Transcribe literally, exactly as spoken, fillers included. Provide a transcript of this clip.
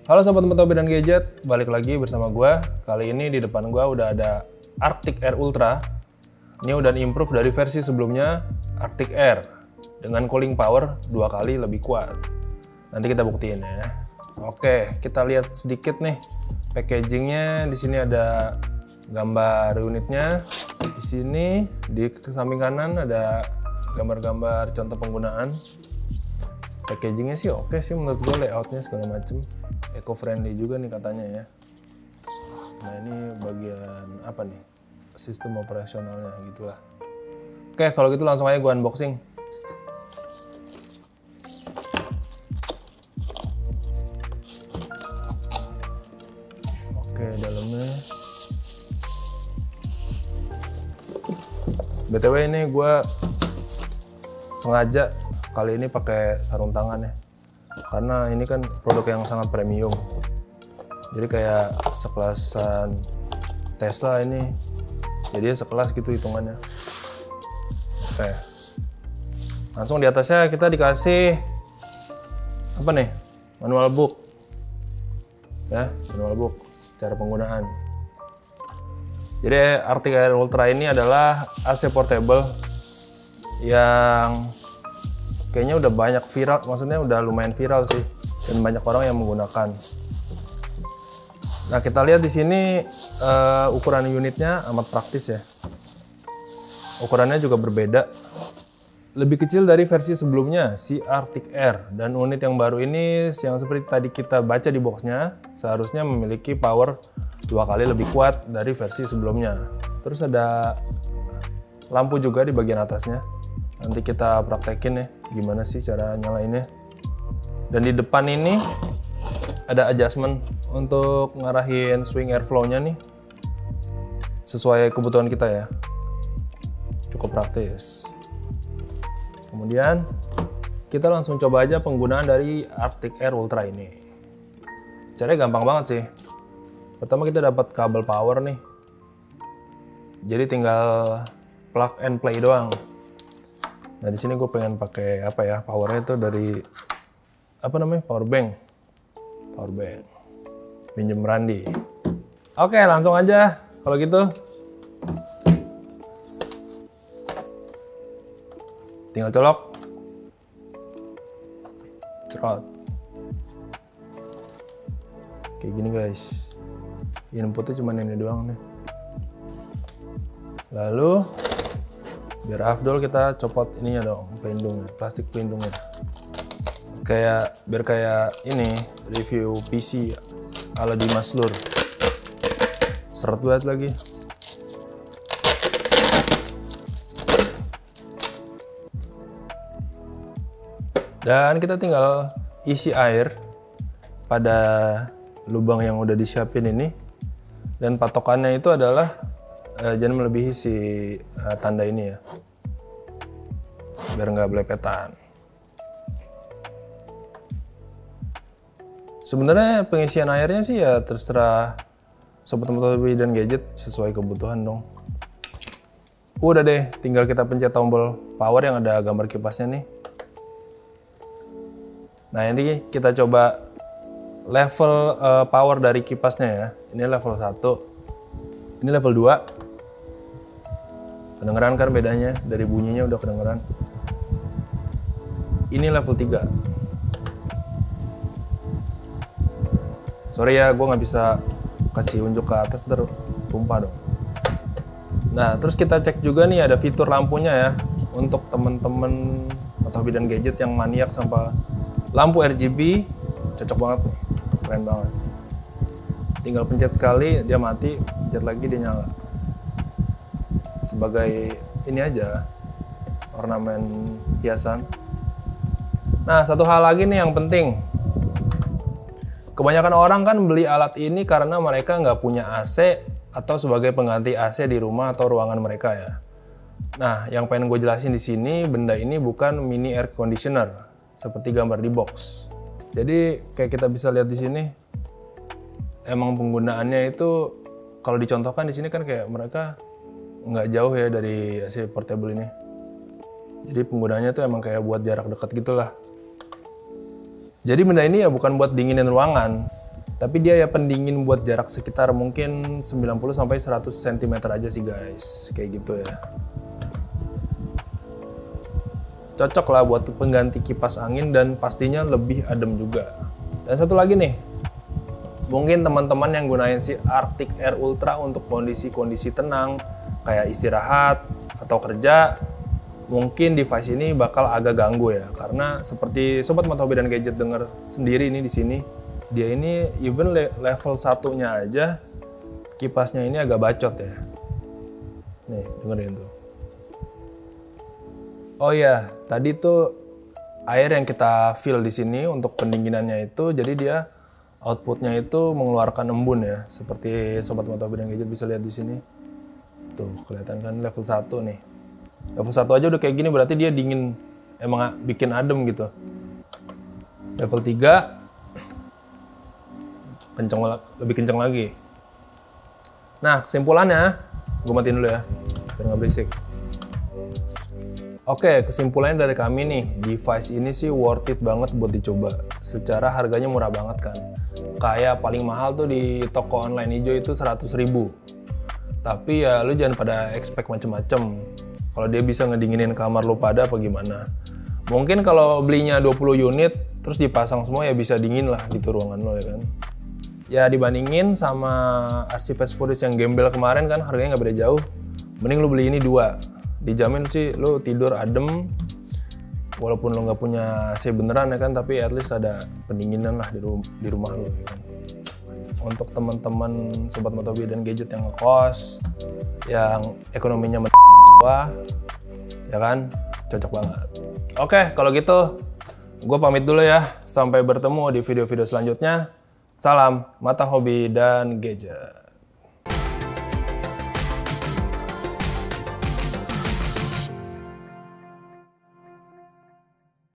Halo sobat Motobi dan Gadget, balik lagi bersama gue. Kali ini di depan gue udah ada Arctic Air Ultra. Ini udah improve dari versi sebelumnya Arctic Air dengan cooling power dua kali lebih kuat. Nanti kita buktiin ya. Oke, kita lihat sedikit nih packagingnya. Di sini ada gambar unitnya. Di sini di samping kanan ada gambar-gambar contoh penggunaan. Packagingnya sih oke sih menurut gue, layoutnya segala macem. Eco friendly juga nih katanya ya. Nah ini bagian apa nih, sistem operasionalnya gitulah. Oke kalau gitu langsung aja gue unboxing. Oke dalamnya. B T W ini gue sengaja kali ini pakai sarung tangan ya. Karena ini kan produk yang sangat premium, jadi kayak sekelasan Tesla ini, jadi sekelas gitu hitungannya. Oke, langsung di atasnya kita dikasih apa nih, manual book ya, manual book cara penggunaan. Jadi Arctic Air Ultra ini adalah A C portable yang kayaknya udah banyak viral, maksudnya udah lumayan viral sih, dan banyak orang yang menggunakan. Nah kita lihat di sini uh, ukuran unitnya amat praktis ya. Ukurannya juga berbeda, lebih kecil dari versi sebelumnya si Arctic Air, dan unit yang baru ini yang seperti tadi kita baca di boxnya seharusnya memiliki power dua kali lebih kuat dari versi sebelumnya. Terus ada lampu juga di bagian atasnya. Nanti kita praktekin ya gimana sih cara nyalainnya. Dan di depan ini ada adjustment untuk ngarahin swing airflow-nya nih sesuai kebutuhan kita ya. Cukup praktis. Kemudian kita langsung coba aja penggunaan dari Arctic Air Ultra ini. Caranya gampang banget sih. Pertama kita dapat kabel power nih. Jadi tinggal plug and play doang. Nah di sini gue pengen pakai apa ya, powernya itu dari apa namanya, power bank, power bank, pinjem Randi. Oke langsung aja kalau gitu. Tinggal colok, cerot, kayak gini guys. Inputnya cuma ini doang nih. Lalu biar afdol kita copot ininya dong, pelindungnya, plastik pelindungnya. Kayak biar kayak ini review P C ala Dimas Lur. Seret banget lagi. Dan kita tinggal isi air pada lubang yang udah disiapin ini. Dan patokannya itu adalah Uh, jangan melebihi si uh, tanda ini ya, biar nggak belepetan. Sebenarnya pengisian airnya sih ya terserah sobat Motobi dan Gadget sesuai kebutuhan dong. Udah deh, tinggal kita pencet tombol power yang ada gambar kipasnya nih. Nah nanti kita coba level uh, power dari kipasnya ya. Ini level satu, ini level dua. Kedengeran kan bedanya, dari bunyinya udah kedengeran. Ini level tiga. Sorry ya, gue nggak bisa kasih unjuk ke atas, ntar tumpah dong. Nah, terus kita cek juga nih ada fitur lampunya ya. Untuk temen-temen Motobi dan Gadget yang maniak sama lampu R G B, cocok banget nih, keren banget. Tinggal pencet sekali, dia mati, pencet lagi dia nyala. Sebagai ini aja, ornamen hiasan. Nah satu hal lagi nih yang penting, kebanyakan orang kan beli alat ini karena mereka nggak punya A C atau sebagai pengganti A C di rumah atau ruangan mereka ya. Nah yang pengen gue jelasin di sini, benda ini bukan mini air conditioner seperti gambar di box. Jadi kayak kita bisa lihat di sini, emang penggunaannya itu kalau dicontohkan di sini kan kayak mereka nggak jauh ya dari A C portable ini. Jadi penggunaannya tuh emang kayak buat jarak dekat gitulah. Jadi benda ini ya bukan buat dinginin ruangan, Tapi dia ya pendingin buat jarak sekitar mungkin sembilan puluh sampai seratus sentimeter aja sih guys, kayak gitu ya. Cocok lah buat pengganti kipas angin dan pastinya lebih adem juga. Dan satu lagi nih, mungkin teman-teman yang gunain si Arctic Air Ultra untuk kondisi-kondisi tenang, kayak istirahat atau kerja, mungkin device ini bakal agak ganggu ya, karena seperti Sobat Moto Hobi dan Gadget denger sendiri ini di sini, dia ini even level satunya aja kipasnya ini agak bacot ya. Nih, dengerin tuh. Oh iya, tadi tuh air yang kita fill di sini untuk pendinginannya itu, jadi dia outputnya itu mengeluarkan embun ya, seperti Sobat Moto Hobi dan Gadget bisa lihat di sini. Tuh, kelihatan kan level satu nih. Level satu aja udah kayak gini, berarti dia dingin, emang bikin adem gitu. Level tiga kenceng, lebih kenceng lagi. Nah, kesimpulannya, gue matiin dulu ya, biar nggak berisik. Oke, kesimpulannya dari kami nih, device ini sih worth it banget buat dicoba. Secara harganya murah banget kan. Kayak paling mahal tuh di toko online hijau itu seratus ribu. Tapi ya lu jangan pada expect macem-macem. Kalau dia bisa ngedinginin kamar lu pada apa gimana. Mungkin kalau belinya dua puluh unit, terus dipasang semua ya bisa dingin lah gitu ruangan lo ya kan. Ya dibandingin sama R C Fast Furious yang gembel kemarin kan harganya nggak beda jauh. Mending lu beli ini dua. Dijamin sih lu tidur adem, walaupun lu nggak punya A C beneran ya kan, tapi at least ada pendinginan lah di, rum di rumah lu ya kan. Untuk teman-teman Sobat Moto Hobi dan Gadget yang ngekos, yang ekonominya bawah, ya kan, cocok banget. Oke, kalau gitu, gue pamit dulu ya. Sampai bertemu di video-video selanjutnya. Salam Mata Hobi dan Gadget.